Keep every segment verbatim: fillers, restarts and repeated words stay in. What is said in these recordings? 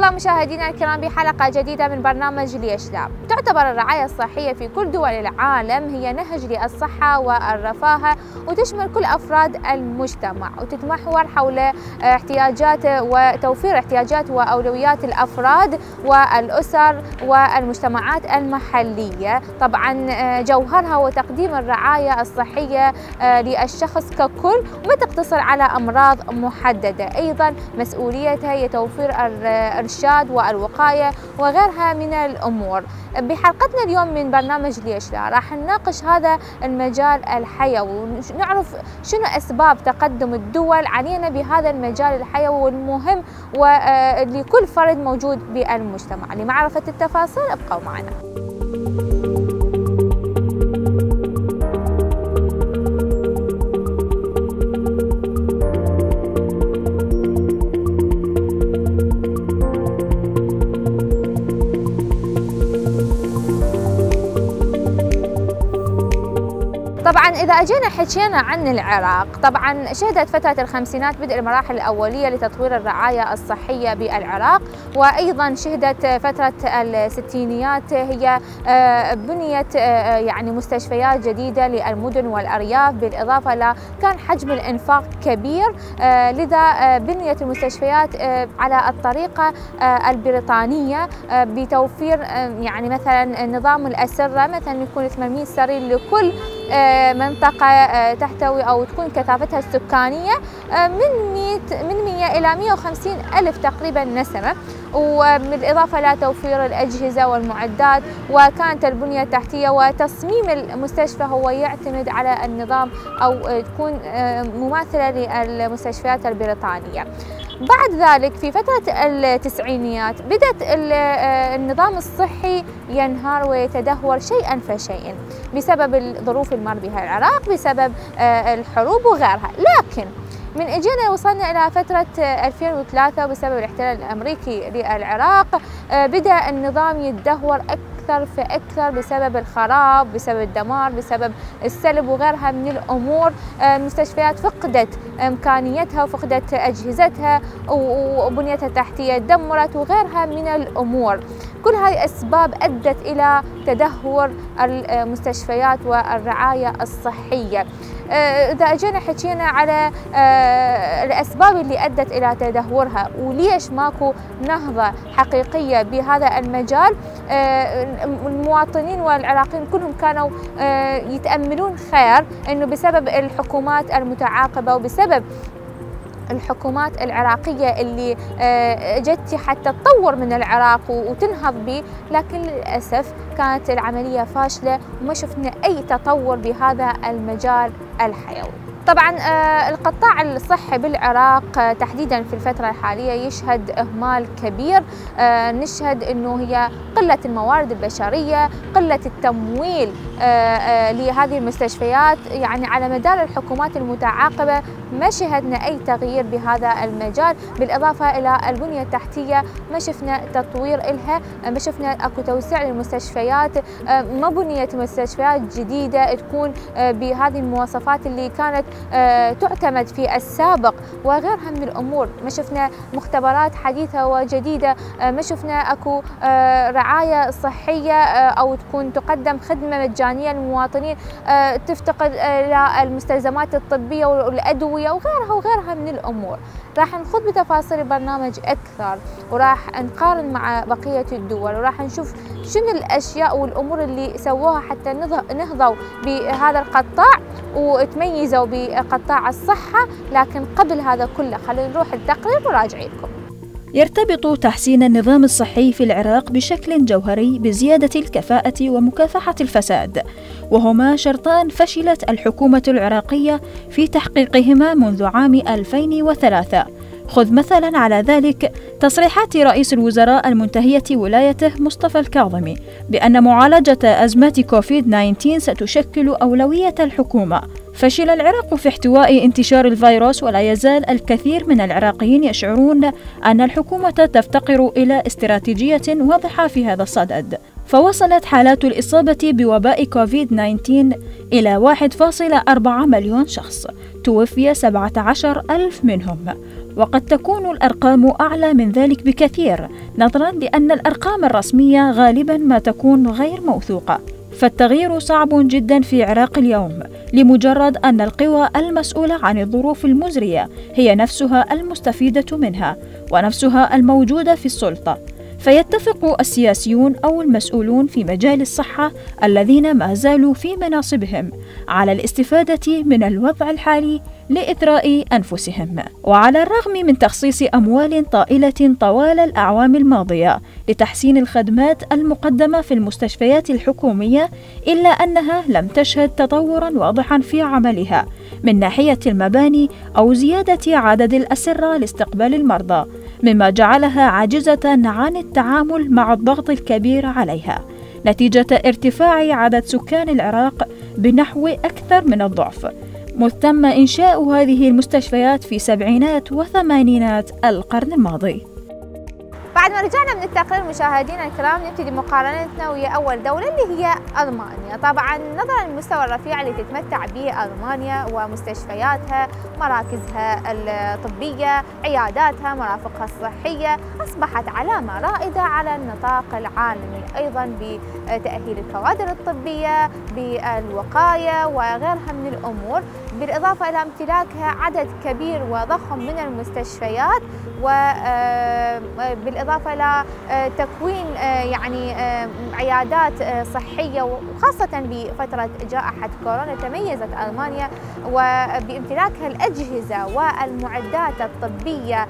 بكم مشاهدينا الكرام بحلقة جديدة من برنامج ليش لا. تعتبر الرعاية الصحية في كل دول العالم هي نهج للصحة والرفاه، وتشمل كل أفراد المجتمع، وتتمحور حول احتياجات وتوفير احتياجات وأولويات الأفراد والأسر والمجتمعات المحلية. طبعا جوهرها هو تقديم الرعاية الصحية للشخص ككل، وما تقتصر على أمراض محددة. أيضا مسؤوليتها هي توفير الإرشاد والوقاية وغيرها من الأمور. بحلقتنا اليوم من برنامج ليش لا راح نناقش هذا المجال الحيوي، ونعرف شنو أسباب تقدم الدول علينا بهذا المجال الحيوي والمهم ولكل فرد موجود بالمجتمع. لمعرفة التفاصيل ابقوا معنا. طبعا إذا أجينا حكينا عن العراق، طبعا شهدت فترة الخمسينات بدء المراحل الأولية لتطوير الرعاية الصحية بالعراق، وأيضا شهدت فترة الستينيات هي بنيت يعني مستشفيات جديدة للمدن والأرياف، بالإضافة إلى كان حجم الإنفاق كبير، لذا بنيت المستشفيات على الطريقة البريطانية بتوفير يعني مثلا نظام الأسرة، مثلا يكون ثمانمئة سرير لكل منطقة تحتوي أو تكون كثافتها السكانية من مئة من مئة إلى مئة وخمسين ألف تقريبا نسمة، وبالإضافة إلى توفير الأجهزة والمعدات. وكانت البنية التحتية وتصميم المستشفى هو يعتمد على النظام أو تكون مماثلة للمستشفيات البريطانية. بعد ذلك في فترة التسعينيات بدأت النظام الصحي ينهار ويتدهور شيئا فشيئا بسبب الظروف المر بها العراق، بسبب الحروب وغيرها. لكن من اجينا وصلنا الى فتره ألفين وثلاثة بسبب الاحتلال الامريكي للعراق، بدا النظام يتدهور اكثر فاكثر بسبب الخراب، بسبب الدمار، بسبب السلب وغيرها من الامور. المستشفيات فقدت امكانيتها وفقدت اجهزتها وبنيتها التحتيه دمرت وغيرها من الامور. كل هذه اسباب ادت الى تدهور المستشفيات والرعايه الصحيه. إذا أجينا حكينا على الأسباب اللي أدت إلى تدهورها وليش ماكو نهضة حقيقية بهذا المجال، المواطنين والعراقيين كلهم كانوا يتأملون خير إنه بسبب الحكومات المتعاقبة وبسبب الحكومات العراقية اللي جت حتى تطور من العراق وتنهض به، لكن للأسف كانت العملية فاشلة وما شفنا أي تطور بهذا المجال الحيوي. طبعا القطاع الصحي بالعراق تحديدا في الفترة الحالية يشهد إهمال كبير. نشهد أنه هي قلة الموارد البشرية، قلة التمويل لهذه المستشفيات. يعني على مدار الحكومات المتعاقبة ما شهدنا أي تغيير بهذا المجال، بالإضافة إلى البنية التحتية ما شفنا تطوير إلها، ما شفنا أكو توسيع للمستشفيات، ما بنيت مستشفيات جديدة تكون بهذه المواصفات اللي كانت تعتمد في السابق وغيرها من الأمور. ما شفنا مختبرات حديثة وجديدة، ما شفنا أكو رعاية صحية أو تكون تقدم خدمة مجانية للمواطنين، تفتقد إلى المستلزمات الطبية والأدوية وغيرها وغيرها من الأمور. راح نخوض بتفاصيل البرنامج أكثر، وراح نقارن مع بقية الدول، وراح نشوف شنو الأشياء والأمور اللي سووها حتى نهضوا بهذا القطاع وتميزوا بقطاع الصحة. لكن قبل هذا كله خلينا نروح التقرير وراجع لكم. يرتبط تحسين النظام الصحي في العراق بشكل جوهري بزيادة الكفاءة ومكافحة الفساد، وهما شرطان فشلت الحكومة العراقية في تحقيقهما منذ عام ألفين وثلاثة. خذ مثلا على ذلك تصريحات رئيس الوزراء المنتهية ولايته مصطفى الكاظمي بأن معالجة أزمة كوفيد تسعة عشر ستشكل أولوية الحكومة. فشل العراق في احتواء انتشار الفيروس، ولا يزال الكثير من العراقيين يشعرون أن الحكومة تفتقر إلى استراتيجية واضحة في هذا الصدد. فوصلت حالات الإصابة بوباء كوفيد تسعة عشر إلى واحد فاصلة أربعة مليون شخص، توفي سبعة عشر ألف منهم، وقد تكون الأرقام أعلى من ذلك بكثير، نظراً لأن الأرقام الرسمية غالباً ما تكون غير موثوقة. فالتغيير صعب جدا في العراق اليوم، لمجرد أن القوى المسؤولة عن الظروف المزرية هي نفسها المستفيدة منها ونفسها الموجودة في السلطة. فيتفق السياسيون أو المسؤولون في مجال الصحة الذين ما زالوا في مناصبهم على الاستفادة من الوضع الحالي لإثراء أنفسهم. وعلى الرغم من تخصيص أموال طائلة طوال الأعوام الماضية لتحسين الخدمات المقدمة في المستشفيات الحكومية، إلا أنها لم تشهد تطوراً واضحاً في عملها من ناحية المباني أو زيادة عدد الأسرة لاستقبال المرضى، مما جعلها عاجزة عن التعامل مع الضغط الكبير عليها نتيجة ارتفاع عدد سكان العراق بنحو أكثر من الضعف، مذ تم إنشاء هذه المستشفيات في سبعينات وثمانينات القرن الماضي. بعد ما رجعنا من التقرير مشاهدينا الكرام، نبتدي مقارنتنا ويا أول دولة اللي هي ألمانيا. طبعا نظرا للمستوى الرفيع اللي تتمتع به ألمانيا ومستشفياتها، مراكزها الطبية، عياداتها، مرافقها الصحية، أصبحت علامة رائدة على النطاق العالمي، أيضا بتأهيل الكوادر الطبية، بالوقاية وغيرها من الأمور، بالإضافة إلى امتلاكها عدد كبير وضخم من المستشفيات، وبالإضافة إلى تكوين يعني عيادات صحية، وخاصة بفترة جائحة كورونا تميزت ألمانيا وبامتلاكها الأجهزة والمعدات الطبية.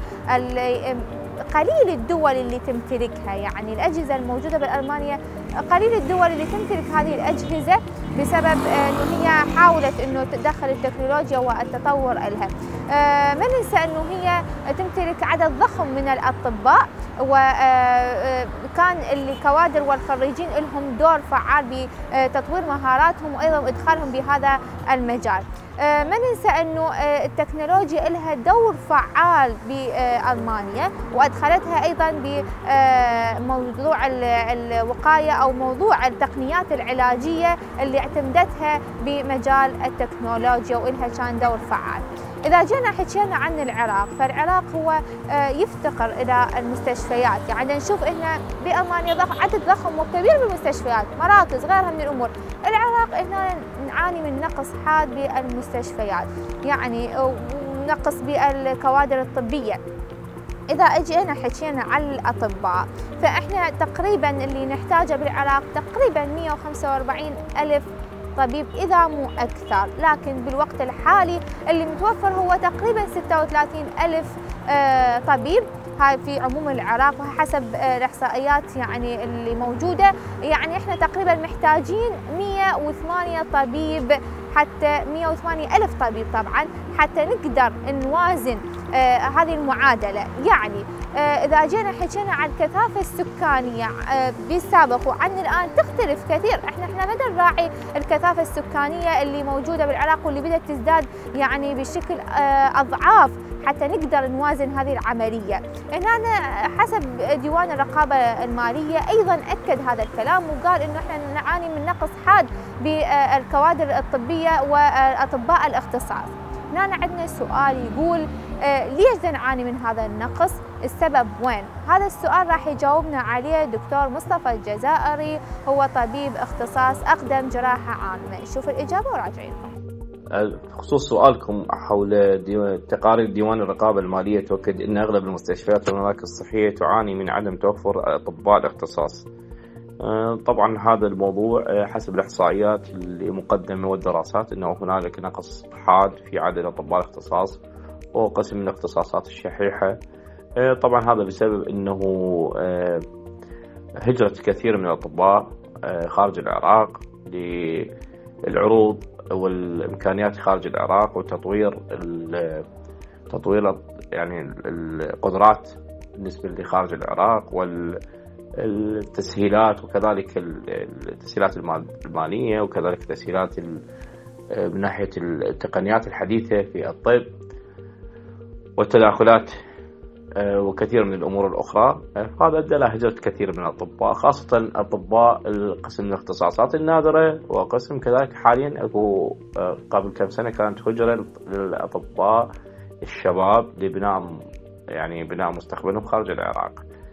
قليل الدول اللي تمتلكها، يعني الأجهزة الموجودة بألمانيا قليل الدول اللي تمتلك هذه الأجهزة بسبب أنه هي حاولت أنه تدخل التكنولوجيا والتطور لها. ما ننسى أنه هي تمتلك عدد ضخم من الأطباء، وكان الكوادر والخريجين لهم دور فعال بتطوير مهاراتهم وأيضا إدخالهم بهذا المجال. ما ننسى أنه التكنولوجيا لها دور فعال بألمانيا، وأدخلتها أيضا بموضوع الوقاية أو موضوع التقنيات العلاجية اللي اعتمدتها بمجال التكنولوجيا وإلها كان دور فعال. إذا جينا حكينا عن العراق، فالعراق هو يفتقر إلى المستشفيات، يعني نشوف إحنا بألمانيا ضخ عدد ضخم وكبير بالمستشفيات، مراكز غيرها من الأمور. العراق إحنا نعاني من نقص حاد بالمستشفيات، يعني نقص بالكوادر الطبية. إذا أجينا حكينا عن الأطباء، فإحنا تقريبا اللي نحتاجه بالعراق تقريبا مئة وخمسة وأربعين ألف طبيب إذا مو أكثر، لكن بالوقت الحالي اللي متوفر هو تقريبا ستة وثلاثين ألف طبيب، هاي في عموم العراق وحسب الإحصائيات يعني اللي موجودة. يعني إحنا تقريبا محتاجين مئة وثمانية طبيب، حتى مئة وثمانية ألف طبيب طبعا، حتى نقدر نوازن آه هذه المعادلة. يعني آه إذا جينا حكينا عن الكثافة السكانية آه بالسابق وعن الآن تختلف كثير. إحنا إحنا بدنا نراعي الكثافة السكانية اللي موجودة بالعراق واللي بدأت تزداد يعني بشكل آه أضعاف حتى نقدر نوازن هذه العملية. هنا حسب ديوان الرقابة المالية أيضا أكد هذا الكلام وقال إنه إحنا نعاني من نقص حاد بالكوادر الطبية وأطباء الاختصاص. هنا عندنا سؤال يقول آه ليش نعاني من هذا النقص؟ السبب وين؟ هذا السؤال راح يجاوبنا عليه دكتور مصطفى الجزائري، هو طبيب اختصاص أقدم جراحة عامة. نشوف الإجابة وراجعين. بخصوص سؤالكم حول ديوان تقارير ديوان الرقابة المالية تؤكد أن أغلب المستشفيات والمراكز الصحية تعاني من عدم توفر أطباء الاختصاص. طبعا هذا الموضوع حسب الإحصائيات المقدمة والدراسات أنه هنالك نقص حاد في عدد أطباء الاختصاص وقسم من الاختصاصات الشحيحة. طبعا هذا بسبب أنه هجرة كثير من الأطباء خارج العراق للعروض والإمكانيات خارج العراق وتطوير تطوير يعني القدرات بالنسبة لخارج العراق والتسهيلات، وكذلك التسهيلات المالية، وكذلك التسهيلات من ناحية التقنيات الحديثة في الطب والتداخلات وكثير من الأمور الأخرى. هذا أدى إلى هجرة كثير من الأطباء، خاصة أطباء القسم الاختصاصات النادرة، وقسم كذلك حاليا أكو قبل كم سنة كانت هجرة للأطباء الشباب لبناء يعني بناء مستقبلهم خارج العراق.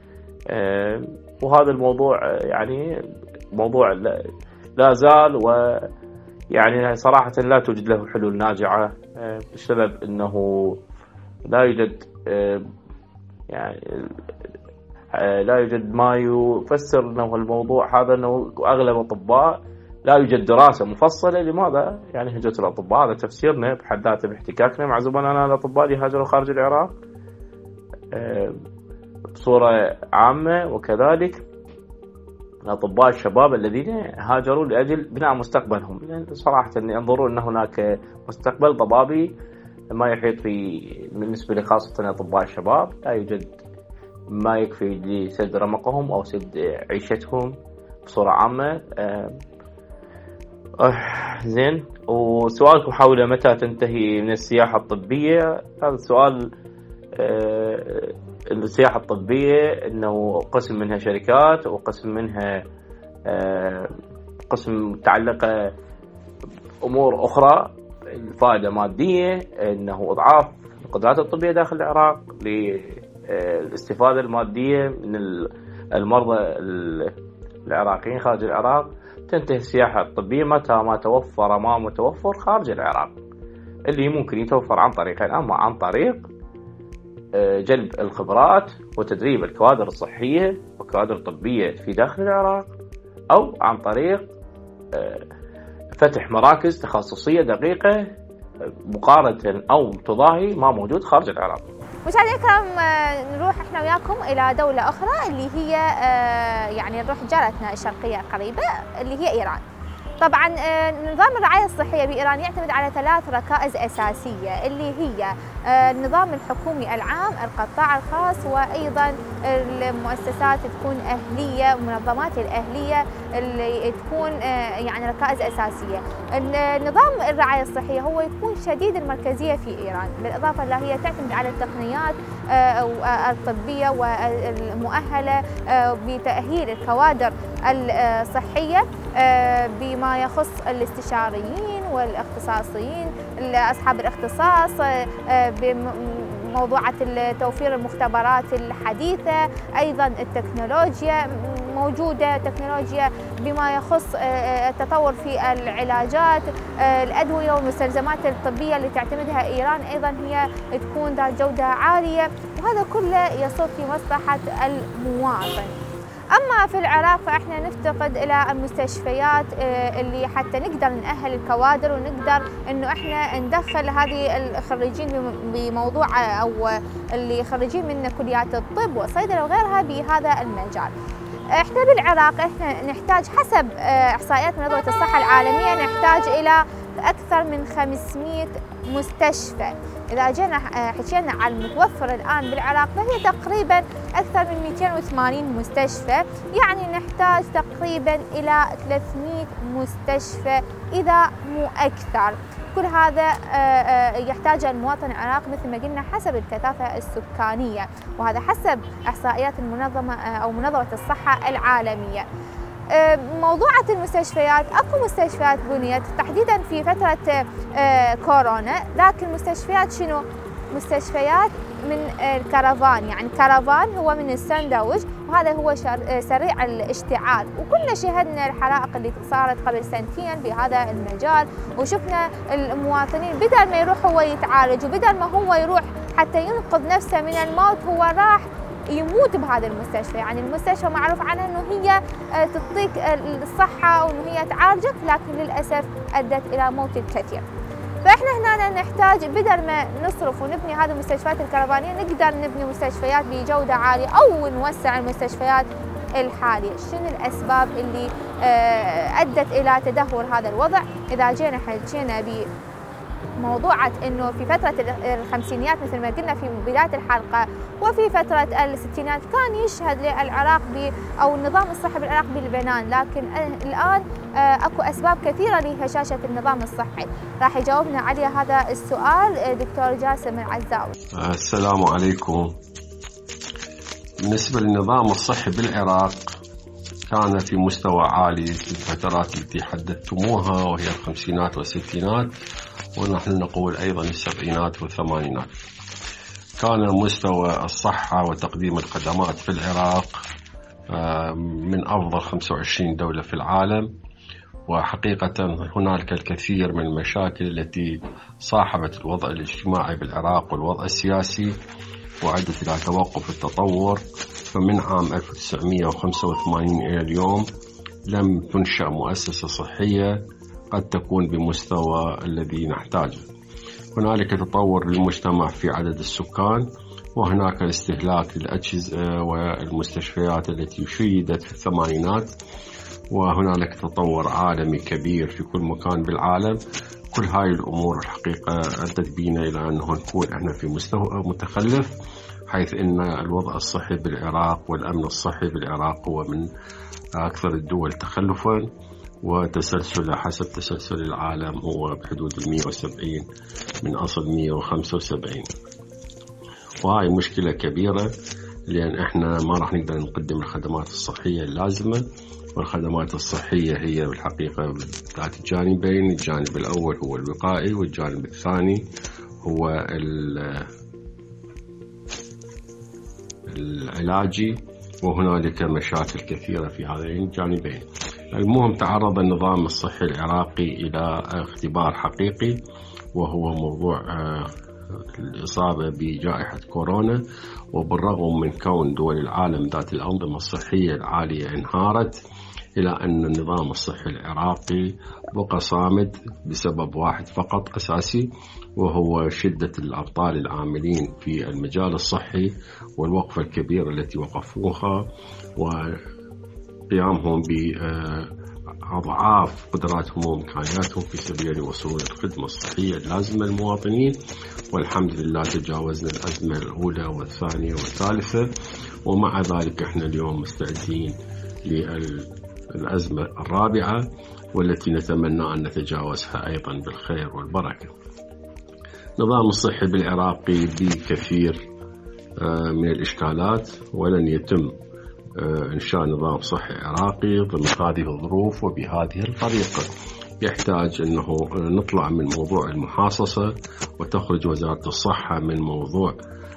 وهذا الموضوع يعني موضوع لا زال، ويعني صراحة لا توجد له حلول ناجعة، بسبب أنه لا يوجد يعني لا يوجد ما يفسر أنه الموضوع هذا، أنه أغلب الأطباء لا يوجد دراسة مفصلة لماذا يعني هجرة الأطباء. هذا تفسيرنا بحد ذاته باحتكاكنا مع زملائنا الأطباء اللي هاجروا خارج العراق بصورة عامة، وكذلك الأطباء الشباب الذين هاجروا لأجل بناء مستقبلهم. يعني صراحة ينظرون أن هناك مستقبل ضبابي ما يحيط في بالنسبة لخاصة الأطباء الشباب، لا يوجد ما يكفي لسد رمقهم أو سد عيشتهم بصورة عامة. أه أه زين. وسؤالكم حول متى تنتهي من السياحة الطبية، هذا السؤال أه السياحة الطبية أنه قسم منها شركات، وقسم منها أه قسم متعلقة أمور أخرى، الفائدة مادية، أنه إضعاف القدرات الطبية داخل العراق للاستفادة المادية من المرضى العراقيين خارج العراق. تنتهي السياحة الطبية متى ما توفر ما متوفر خارج العراق، اللي ممكن يتوفر عن طريقين: أما عن طريق جلب الخبرات وتدريب الكوادر الصحية والكوادر الطبية في داخل العراق، أو عن طريق فتح مراكز تخصصية دقيقة مقارنة أو تضاهي ما موجود خارج العراق. مشاهدينا الكرام، نروح احنا وياكم الى دولة اخرى اللي هي يعني نروح جارتنا الشرقية القريبة اللي هي ايران. طبعا نظام الرعاية الصحية بإيران يعتمد على ثلاث ركائز أساسية، اللي هي النظام الحكومي العام، القطاع الخاص، وأيضا المؤسسات تكون أهلية، المنظمات الأهلية اللي تكون يعني ركائز أساسية. نظام الرعاية الصحية هو يكون شديد المركزية في إيران، بالإضافة إلى هي تعتمد على التقنيات الطبية والمؤهلة بتأهيل الكوادر الصحية بما يخص الاستشاريين والاختصاصيين أصحاب الاختصاص، بموضوعات توفير المختبرات الحديثة، أيضا التكنولوجيا موجودة، تكنولوجيا بما يخص التطور في العلاجات، الأدوية والمستلزمات الطبية اللي تعتمدها إيران أيضا هي تكون ذات جودة عالية، وهذا كله يصب في مصلحة المواطن. أما في العراق فإحنا نفتقد إلى المستشفيات اللي حتى نقدر نأهل الكوادر ونقدر إنه إحنا ندخل هذه الخريجين بموضوع أو اللي خريجين من كليات الطب والصيدلة وغيرها بهذا المجال. إحنا بالعراق إحنا نحتاج حسب إحصائيات منظمة الصحة العالمية نحتاج إلى أكثر من خمسمئة مستشفى. إذا جينا حكينا عن المتوفر الآن بالعراق فهي تقريبا أكثر من مئتين وثمانين مستشفى، يعني نحتاج تقريبا إلى ثلاثمئة مستشفى إذا مو أكثر. كل هذا يحتاج المواطن العراقي مثل ما قلنا حسب الكثافة السكانية، وهذا حسب إحصائيات المنظمة أو منظمة الصحة العالمية. موضوعة المستشفيات، اكو مستشفيات بنيت تحديدا في فترة كورونا، لكن مستشفيات شنو؟ مستشفيات من الكرفان، يعني كرفان هو من الساندويتش، وهذا هو سريع الاشتعال، وكلنا شاهدنا الحرائق اللي صارت قبل سنتين بهذا المجال، وشفنا المواطنين بدل ما يروح هو يتعالج وبدل ما هو يروح حتى ينقذ نفسه من الموت هو راح يموت بهذا المستشفى. يعني المستشفى معروف عنها انه هي تعطيك الصحة وانه هي تعالجك، لكن للأسف أدت إلى موت الكثير. فإحنا هنا نحتاج بدل ما نصرف ونبني هذه المستشفيات الكرفانية نقدر نبني مستشفيات بجودة عالية أو نوسع المستشفيات الحالية. شنو الأسباب اللي أدت إلى تدهور هذا الوضع؟ إذا جينا حكينا ب موضوعة انه في فترة الخمسينيات مثل ما قلنا في بداية الحلقة وفي فترة الستينات كان يشهد للعراق ب او النظام الصحي بالعراق بالبنان، لكن الان اكو اسباب كثيرة لهشاشة النظام الصحي. راح يجاوبنا على هذا السؤال دكتور جاسم العزاوي. السلام عليكم. بالنسبة للنظام الصحي بالعراق كان في مستوى عالي في الفترات التي حددتموها وهي الخمسينات والستينات، ونحن نقول أيضا السبعينات والثمانينات. كان مستوى الصحة وتقديم الخدمات في العراق من أفضل خمسة وعشرين دولة في العالم. وحقيقة هنالك الكثير من المشاكل التي صاحبت الوضع الاجتماعي بالعراق والوضع السياسي وأدت إلى توقف التطور. فمن عام ألف وتسعمئة وخمسة وثمانين إلى اليوم لم تنشأ مؤسسة صحية قد تكون بمستوى الذي نحتاجه. هنالك تطور للمجتمع في عدد السكان، وهناك استهلاك للأجهزة والمستشفيات التي شيدت في الثمانينات، وهنالك تطور عالمي كبير في كل مكان بالعالم. كل هاي الأمور الحقيقة أدت بينا إلى أنه نكون احنا في مستوى متخلف، حيث أن الوضع الصحي بالعراق والأمن الصحي بالعراق هو من أكثر الدول تخلفا، وتسلسل حسب تسلسل العالم هو بحدود المئة وسبعين من أصل مئة وخمسة وسبعين. وهاي مشكلة كبيرة، لأن إحنا ما راح نقدر نقدم الخدمات الصحية اللازمة. والخدمات الصحية هي بالحقيقة ذات الجانبين، الجانب الأول هو الوقائي والجانب الثاني هو العلاجي، وهنالك مشاكل كثيرة في هذين الجانبين. المهم تعرض النظام الصحي العراقي إلى اختبار حقيقي، وهو موضوع الإصابة بجائحة كورونا. وبالرغم من كون دول العالم ذات الأنظمة الصحية العالية انهارت، إلى أن النظام الصحي العراقي بقى صامد بسبب واحد فقط أساسي، وهو شدة الأبطال العاملين في المجال الصحي والوقفة الكبيرة التي وقفوها، وقيامهم بأضعاف قدراتهم وإمكانياتهم في سبيل وصول الخدمة الصحية اللازمة للمواطنين. والحمد لله تجاوزنا الأزمة الأولى والثانية والثالثة، ومع ذلك احنا اليوم مستعدين للأزمة الرابعة، والتي نتمنى أن نتجاوزها أيضا بالخير والبركة. نظام الصحي بالعراقي بكثير من الإشكالات، ولن يتم إنشاء نظام صحي عراقي ضمن هذه الظروف وبهذه الطريقة. يحتاج أنه نطلع من موضوع المحاصصة، وتخرج وزارة الصحة من موضوع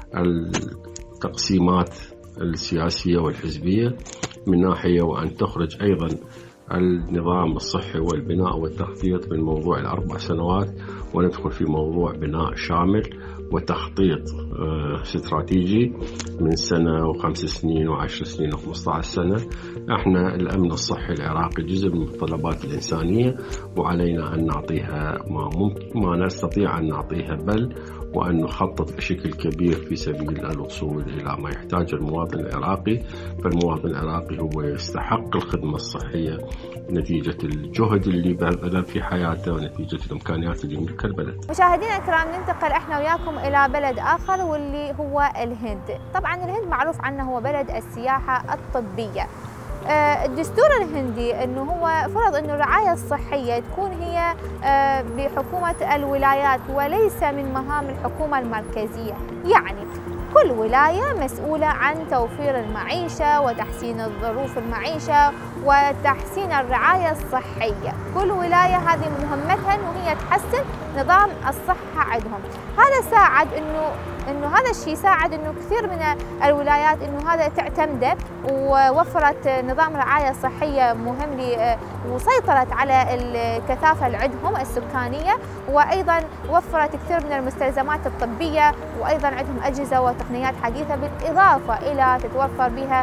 التقسيمات السياسية والحزبية من ناحية، وأن تخرج أيضا النظام الصحي والبناء والتخطيط من موضوع الأربع سنوات، وندخل في موضوع بناء شامل وتخطيط استراتيجي من سنة وخمس سنين وعشر سنين وخمسة عشر سنة. احنا الأمن الصحي العراقي جزء من المتطلبات الإنسانية، وعلينا أن نعطيها ما ممكن ما نستطيع أن نعطيها، بل وأن نخطط بشكل كبير في سبيل الوصول إلى ما يحتاج المواطن العراقي. فالمواطن العراقي هو يستحق الخدمة الصحية نتيجة الجهد اللي بذله في حياته ونتيجة الإمكانيات اللي يملكها البلد. مشاهدينا الكرام، ننتقل احنا وياكم إلى بلد آخر واللي هو الهند. طبعا الهند معروف عنه هو بلد السياحة الطبية. الدستور الهندي انه هو فرض انه الرعايه الصحيه تكون هي بحكومه الولايات وليس من مهام الحكومه المركزيه، يعني كل ولايه مسؤوله عن توفير المعيشه وتحسين الظروف المعيشه وتحسين الرعايه الصحيه. كل ولايه هذه مهمتها انه هي تحسن نظام الصحه عندهم. هذا ساعد انه انه هذا الشيء ساعد انه كثير من الولايات انه هذا تعتمده، ووفرت نظام رعايه صحيه مهم لي وسيطرت على الكثافه اللي عندهم السكانيه، وايضا وفرت كثير من المستلزمات الطبيه، وايضا عندهم اجهزه وتقنيات حديثه، بالاضافه الى تتوفر بها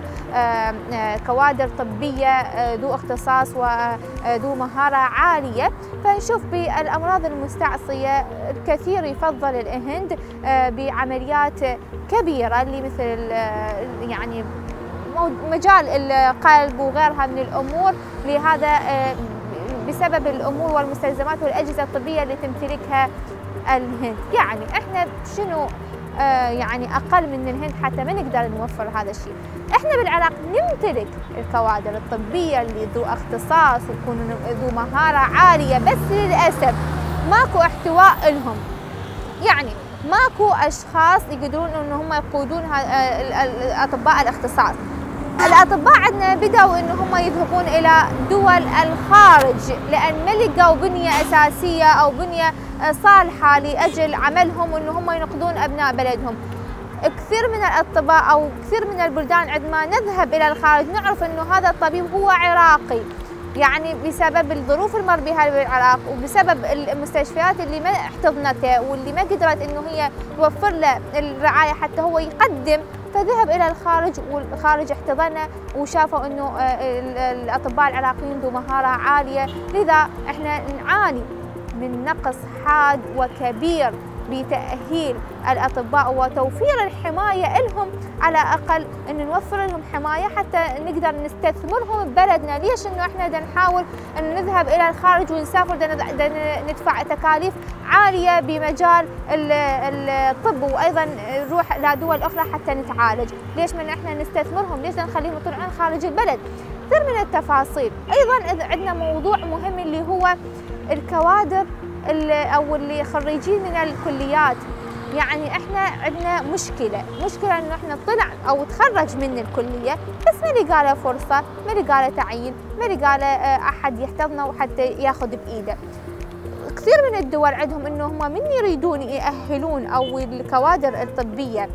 كوادر طبيه ذو اختصاص وذو مهاره عاليه. فنشوف بالامراض المستعصيه الكثير يفضل الهند بعمليات كبيره اللي مثل يعني مجال القلب وغيرها من الامور، لهذا بسبب الامور والمستلزمات والاجهزه الطبيه اللي تمتلكها الهند. يعني احنا شنو يعني اقل من الهند حتى ما نقدر نوفر هذا الشيء. احنا بالعراق نمتلك الكوادر الطبيه اللي ذو اختصاص يكونوا ذو مهاره عاليه، بس للاسف ماكو احتواء لهم، يعني ماكو اشخاص يقدرون ان هم يقودون الاطباء الاختصاص. الاطباء عندنا بداوا ان هم يذهبون الى دول الخارج لان ما لقوا بنيه اساسيه او بنيه صالحه لاجل عملهم وان هم ينقذون ابناء بلدهم. كثير من الأطباء أو كثير من البلدان عندما نذهب إلى الخارج نعرف أنه هذا الطبيب هو عراقي، يعني بسبب الظروف المر بها بالعراق وبسبب المستشفيات اللي ما احتضنته واللي ما قدرت انه هي توفر له الرعايه حتى هو يقدم، فذهب الى الخارج والخارج احتضنه وشافوا انه الاطباء العراقيين ذو مهاره عاليه. لذا احنا نعاني من نقص حاد وكبير بتأهيل الأطباء وتوفير الحماية لهم، على أقل أن نوفر لهم حماية حتى نقدر نستثمرهم ببلدنا. ليش أنه إحنا دا نحاول أن نذهب إلى الخارج ونسافر دا ندفع تكاليف عالية بمجال الطب وأيضا نروح لدول أخرى حتى نتعالج؟ ليش من إحنا نستثمرهم؟ ليش نخليهم يطلعون خارج البلد؟ كثير من التفاصيل. أيضا عندنا موضوع مهم اللي هو الكوادر أو اللي خريجين من الكليات. يعني إحنا عندنا مشكلة مشكلة إنه إحنا طلع أو تخرج من الكلية بس ما لقى له فرصة، ما لقى له تعيين، ما لقى له أحد يحتضنه وحتى ياخذ بإيده. كثير من الدول عندهم إنه هم من يريدون يأهلون أو الكوادر الطبية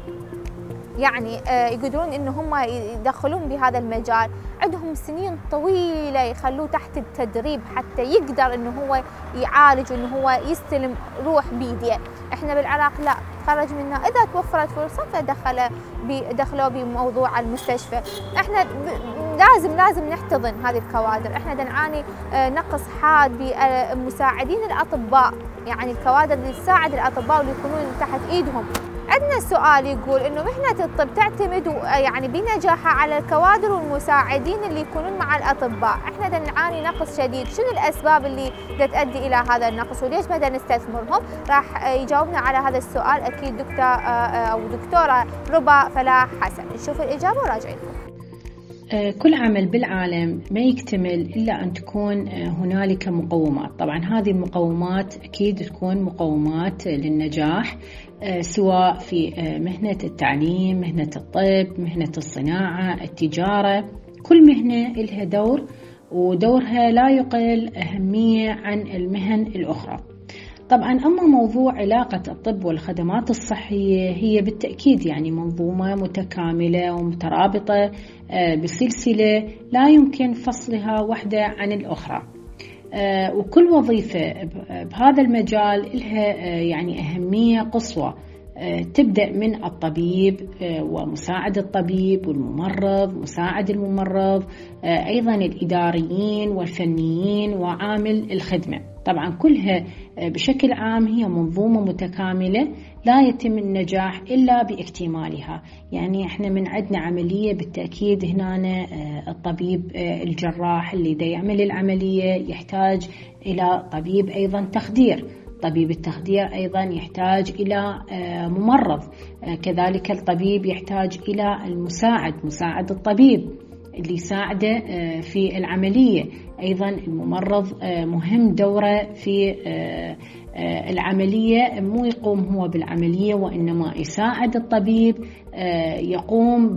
يعني يقدرون إنه هم يدخلون بهذا المجال، عندهم سنين طويلة يخلوه تحت التدريب حتى يقدر إنه هو يعالج وإنه هو يستلم روح بيديه. إحنا بالعراق لا، خرج منا إذا توفرت فرصة فدخل دخلوا بموضوع المستشفى. إحنا لازم لازم نحتضن هذه الكوادر. إحنا نعاني نقص حاد بمساعدين الأطباء، يعني الكوادر اللي تساعد الأطباء واللي يكونون تحت إيدهم. عندنا سؤال يقول إنه مهنة الطب تعتمد يعني بنجاحها على الكوادر والمساعدين اللي يكونون مع الأطباء. إحنا نعاني نقص شديد، شنو الأسباب اللي تؤدي إلى هذا النقص وليش ما نستثمرهم؟ راح يجاوبنا على هذا السؤال أكيد دكتور أو دكتورة ربا فلاح حسن. نشوف الإجابة وراجعين لكم. كل عمل بالعالم ما يكتمل إلا أن تكون هنالك مقومات. طبعا هذه المقومات أكيد تكون مقومات للنجاح، سواء في مهنة التعليم، مهنة الطب، مهنة الصناعة، التجارة. كل مهنة لها دور ودورها لا يقل أهمية عن المهن الأخرى. طبعا أما موضوع علاقة الطب والخدمات الصحية، هي بالتأكيد يعني منظومة متكاملة ومترابطة بسلسلة لا يمكن فصلها واحدة عن الأخرى، وكل وظيفة بهذا المجال لها يعني أهمية قصوى، تبدأ من الطبيب ومساعد الطبيب والممرض، مساعد الممرض، أيضا الإداريين والفنيين وعامل الخدمة. طبعا كلها بشكل عام هي منظومة متكاملة لا يتم النجاح إلا باكتمالها. يعني احنا من عندنا عملية بالتأكيد هنا الطبيب الجراح اللي دا يعمل العملية يحتاج إلى طبيب أيضا تخدير، طبيب التخدير أيضا يحتاج إلى ممرض، كذلك الطبيب يحتاج إلى المساعد، مساعد الطبيب اللي يساعده في العملية. أيضا الممرض مهم دوره في العملية، مو يقوم هو بالعملية وإنما يساعد الطبيب يقوم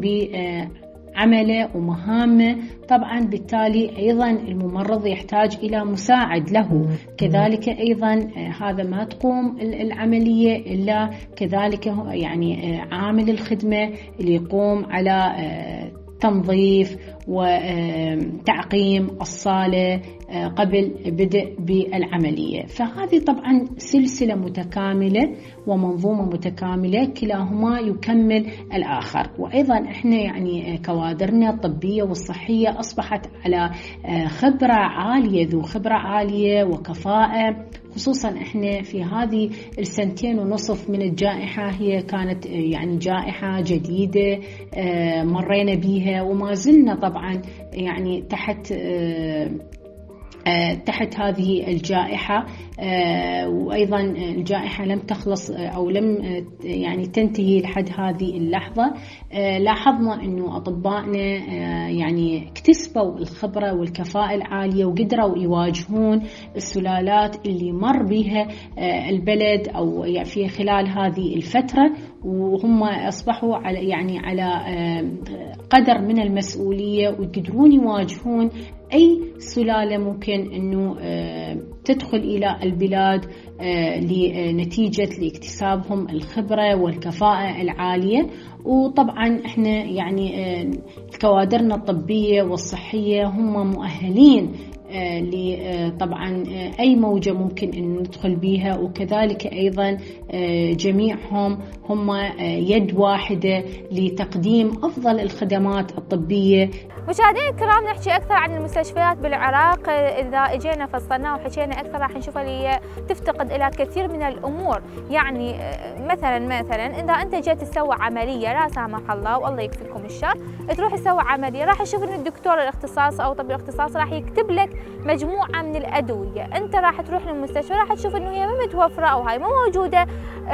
بعمله ومهامه. طبعا بالتالي أيضا الممرض يحتاج إلى مساعد له، كذلك أيضا هذا ما تقوم العملية إلا كذلك يعني عامل الخدمة اللي يقوم على تنظيف وتعقيم الصالة قبل بدء بالعملية. فهذه طبعا سلسلة متكاملة ومنظومة متكاملة، كلاهما يكمل الآخر. وأيضا إحنا يعني كوادرنا الطبية والصحية أصبحت على خبرة عالية، ذو خبرة عالية وكفاءة، خصوصا إحنا في هذه السنتين ونصف من الجائحة. هي كانت يعني جائحة جديدة مرينا بيها وما زلنا طبعا يعني تحت تحت هذه الجائحة، وأيضا الجائحة لم تخلص أو لم يعني تنتهي لحد هذه اللحظة. لاحظنا أنه أطبائنا يعني اكتسبوا الخبرة والكفاءة العالية وقدروا يواجهون السلالات اللي مر بها البلد أو في خلال هذه الفترة، وهم أصبحوا على يعني على قدر من المسؤولية ويقدرون يواجهون أي سلالة ممكن أنه تدخل إلى البلاد لنتيجة لاكتسابهم الخبرة والكفاءة العالية. وطبعا احنا يعني كوادرنا الطبية والصحية هم مؤهلين طبعا أي موجة ممكن أن ندخل بها، وكذلك أيضا جميعهم هم يد واحدة لتقديم أفضل الخدمات الطبية. مشاهدينا الكرام، نحكي أكثر عن المستشفيات بالعراق. إذا اجينا فصلناه وحكينا أكثر راح نشوف اللي تفتقد إلى كثير من الأمور. يعني مثلا مثلا إذا أنت جيت تسوي عملية لا سامح الله والله يكفيكم الشر، تروح تسوي عملية راح تشوف إن الدكتور الاختصاص أو طبيب الاختصاص راح يكتب لك مجموعة من الأدوية. أنت راح تروح للمستشفى راح تشوف إنه هي ما متوفرة أو هاي ما موجودة،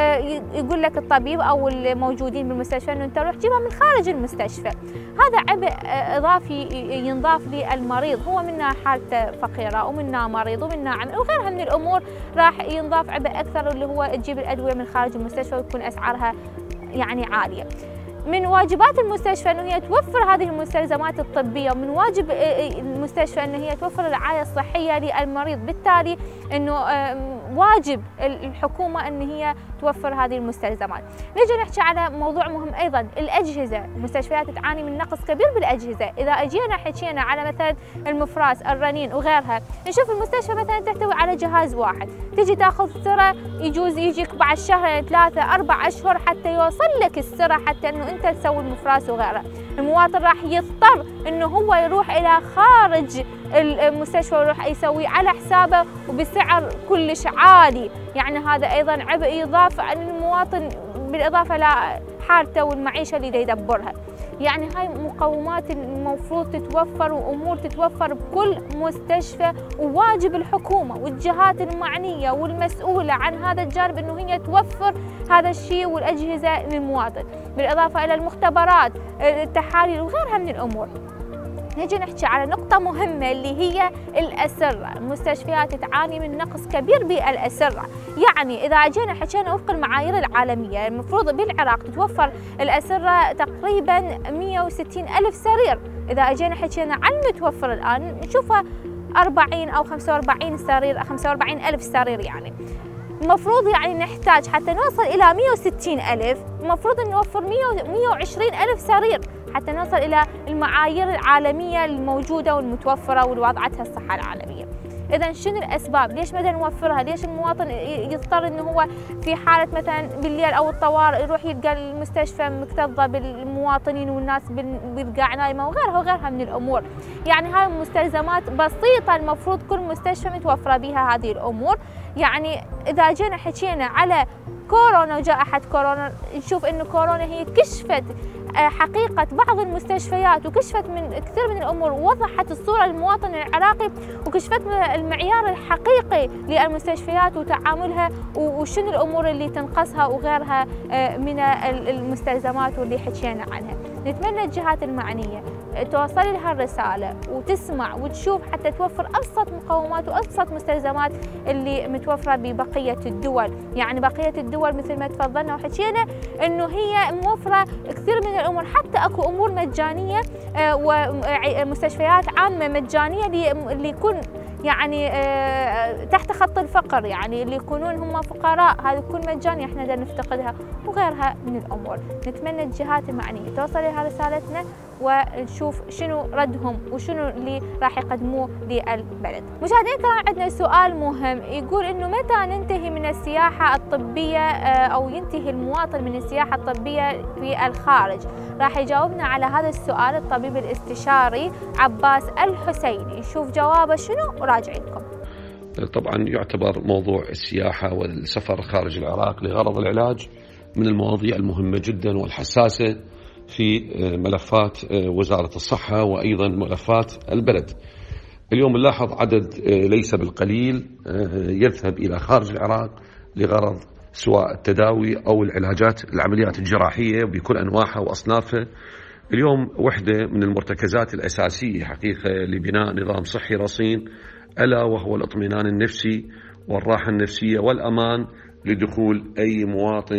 يقول لك الطبيب أو الموجودين بالمستشفى إنه أنت روح جيبها من خارج المستشفى. هذا عبء إضافي ينضاف للمريض، هو منا حالته فقيرة ومنا مريض ومنا عمل وغيرها من الأمور، راح ينضاف عبء أكثر اللي هو تجيب الأدوية من خارج المستشفى وتكون أسعارها يعني عالية. من واجبات المستشفى أنه هي توفر هذه المستلزمات الطبية، ومن واجب المستشفى أنه هي توفر الرعاية الصحية للمريض، بالتالي أنه واجب الحكومة أن هي توفر هذه المستلزمات. نجي نحكي على موضوع مهم أيضا، الأجهزة. المستشفيات تعاني من نقص كبير بالأجهزة. إذا أجينا حكينا على مثلا المفراس، الرنين وغيرها، نشوف المستشفى مثلا تحتوي على جهاز واحد، تجي تاخذ سرة يجوز يجيك بعد شهرين ثلاثة أربع أشهر حتى يوصل لك السرة حتى أنه أنت تسوي المفراس وغيره. المواطن راح يضطر أنه هو يروح إلى خارج المستشفى ويروح يسوي على حسابه وبسعر كلش عالي. يعني هذا أيضا عبء يضاف عن المواطن بالإضافة لحالته والمعيشة اللي يدبرها. يعني هاي مقومات المفروض تتوفر وأمور تتوفر بكل مستشفى، وواجب الحكومة والجهات المعنية والمسؤولة عن هذا الجانب أنه هي توفر هذا الشيء والأجهزة للمواطن، بالإضافة إلى المختبرات، التحاليل وغيرها من الأمور. نجي نحكي على نقطة مهمة اللي هي الأسرة. المستشفيات تعاني من نقص كبير بالأسرة. يعني إذا جينا حكينا وفق المعايير العالمية المفروض بالعراق تتوفر الأسرة تقريبا مئة وستين ألف سرير. إذا أجينا حكينا عن المتوفر الآن نشوفها أربعين أو خمسة وأربعين سرير، خمسة وأربعين ألف سرير. يعني المفروض يعني نحتاج حتى نوصل إلى مئة وستين ألف، المفروض أن نوفر مئة وعشرين ألف سرير حتى نوصل إلى المعايير العالمية الموجودة والمتوفرة والوضعتها الصحة العالمية. إذا شنو الأسباب؟ ليش بدنا نوفرها؟ ليش المواطن يضطر إنه هو في حالة مثلا بالليل أو الطوارئ يروح يلقى المستشفى مكتظة بالمواطنين والناس بالقاع نايمة وغيرها وغيرها من الأمور. يعني هاي مستلزمات بسيطة المفروض كل مستشفى متوفرة بها هذه الأمور. يعني إذا جينا حكينا على كورونا وجائحة كورونا، نشوف إنه كورونا هي كشفت حقيقة بعض المستشفيات وكشفت من كثير من الأمور، ووضحت الصورة للمواطن العراقي وكشفت المعيار الحقيقي للمستشفيات وتعاملها وشنو الأمور اللي تنقصها وغيرها من المستلزمات واللي حكينا عنها. نتمنى الجهات المعنية توصل لها الرسالة وتسمع وتشوف حتى توفر أبسط مقومات وأبسط مستلزمات اللي متوفرة ببقية الدول. يعني بقية الدول مثل ما تفضلنا وحكينا إنه هي موفرة كثير من الأمور، حتى أكو أمور مجانية ومستشفيات عامة مجانية اللي يكون يعني تحت خط الفقر، يعني اللي يكونون هم فقراء، هذا يكون مجاني احنا دا نفتقدها وغيرها من الأمور. نتمنى الجهات المعنية توصل لها رسالتنا ونشوف شنو ردهم وشنو اللي راح يقدموه للبلد. مشاهدينا الكرام، عندنا سؤال مهم يقول انه متى ننتهي من السياحة الطبية او ينتهي المواطن من السياحة الطبية في الخارج؟ راح يجاوبنا على هذا السؤال الطبيب الاستشاري عباس الحسيني. نشوف جوابه شنو وراجع لكم. طبعا يعتبر موضوع السياحة والسفر خارج العراق لغرض العلاج من المواضيع المهمة جدا والحساسة في ملفات وزارة الصحة وأيضا ملفات البلد. اليوم نلاحظ عدد ليس بالقليل يذهب إلى خارج العراق لغرض سواء التداوي أو العلاجات العمليات الجراحية بكل أنواعها وأصنافها. اليوم وحدة من المرتكزات الأساسية حقيقة لبناء نظام صحي رصين ألا وهو الاطمئنان النفسي والراحة النفسية والأمان لدخول أي مواطن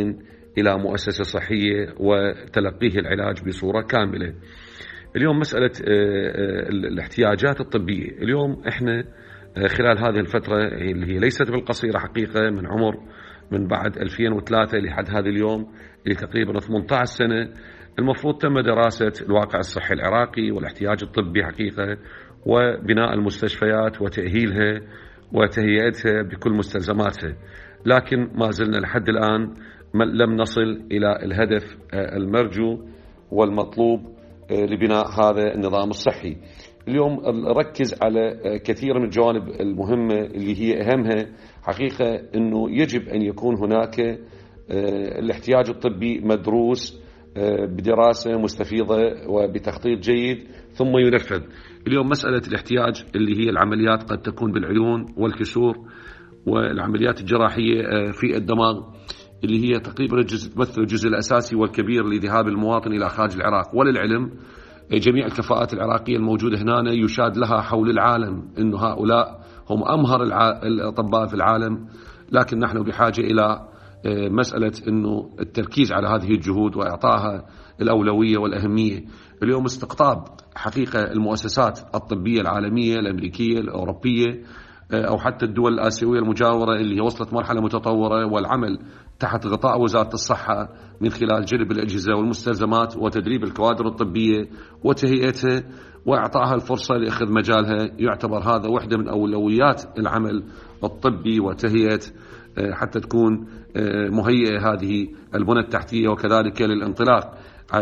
إلى مؤسسة صحية وتلقيه العلاج بصورة كاملة. اليوم مسألة الاحتياجات الطبية، اليوم إحنا خلال هذه الفترة اللي هي ليست بالقصيرة حقيقة، من عمر من بعد ألفين وثلاثة لحد هذا اليوم اللي تقريبا ثمانية عشر سنة، المفروض تم دراسة الواقع الصحي العراقي والاحتياج الطبي حقيقة، وبناء المستشفيات وتأهيلها وتهيئتها بكل مستلزماتها، لكن ما زلنا لحد الآن لم نصل إلى الهدف المرجو والمطلوب لبناء هذا النظام الصحي. اليوم ركز على كثير من الجوانب المهمة اللي هي أهمها حقيقة أنه يجب أن يكون هناك الاحتياج الطبي مدروس بدراسة مستفيضة وبتخطيط جيد ثم ينفذ. اليوم مسألة الاحتياج اللي هي العمليات قد تكون بالعيون والكسور والعمليات الجراحية في الدماغ اللي هي تقريبا تمثل الجزء الأساسي والكبير لذهاب المواطن إلى خارج العراق. وللعلم جميع الكفاءات العراقية الموجودة هنا يشاد لها حول العالم أنه هؤلاء هم أمهر الأطباء في العالم، لكن نحن بحاجة إلى مسألة أنه التركيز على هذه الجهود وإعطائها الأولوية والأهمية. اليوم استقطاب حقيقة المؤسسات الطبية العالمية الأمريكية الأوروبية أو حتى الدول الآسيوية المجاورة اللي وصلت مرحلة متطورة، والعمل تحت غطاء وزارة الصحة من خلال جلب الأجهزة والمستلزمات وتدريب الكوادر الطبية وتهيئتها وإعطائها الفرصة لأخذ مجالها، يعتبر هذا واحدة من أولويات العمل الطبي وتهيئة حتى تكون مهيئة هذه البنى التحتية وكذلك للانطلاق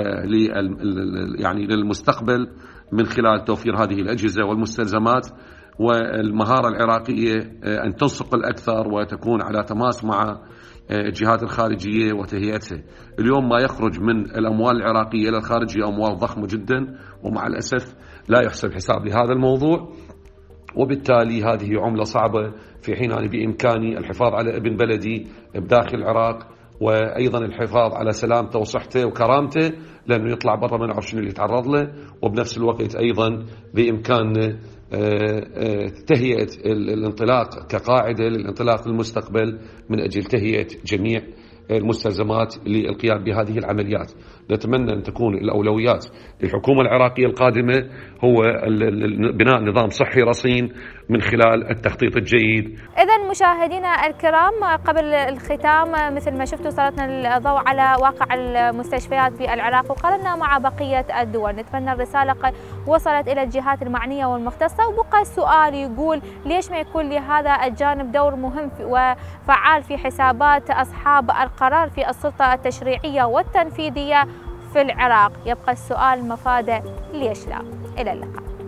يعني للمستقبل من خلال توفير هذه الأجهزة والمستلزمات. والمهارة العراقية أن تنسق الأكثر وتكون على تماس مع الجهات الخارجية وتهيئتها. اليوم ما يخرج من الأموال العراقية إلى الخارج هي أموال ضخمة جدا، ومع الأسف لا يحسب حساب لهذا الموضوع، وبالتالي هذه عملة صعبة، في حين أنا بإمكاني الحفاظ على ابن بلدي بداخل العراق وأيضا الحفاظ على سلامته وصحته وكرامته لأنه يطلع برا ما نعرف شنو اللي يتعرض له، وبنفس الوقت أيضا بإمكاننا تهيئة الانطلاق كقاعدة للانطلاق للمستقبل من أجل تهيئة جميع المستلزمات للقيام بهذه العمليات. نتمنى أن تكون الأولويات للحكومة العراقية القادمة هو بناء نظام صحي رصين من خلال التخطيط الجيد. إذن مشاهدينا الكرام، قبل الختام مثل ما شفتوا سلطنا الضوء على واقع المستشفيات في العراق وقارنا مع بقية الدول. نتمنى الرسالة وصلت إلى الجهات المعنية والمختصة، وبقى السؤال يقول ليش ما يكون لهذا الجانب دور مهم وفعال في حسابات أصحاب القرار في السلطة التشريعية والتنفيذية في العراق؟ يبقى السؤال مفاده ليش لا. إلى اللقاء.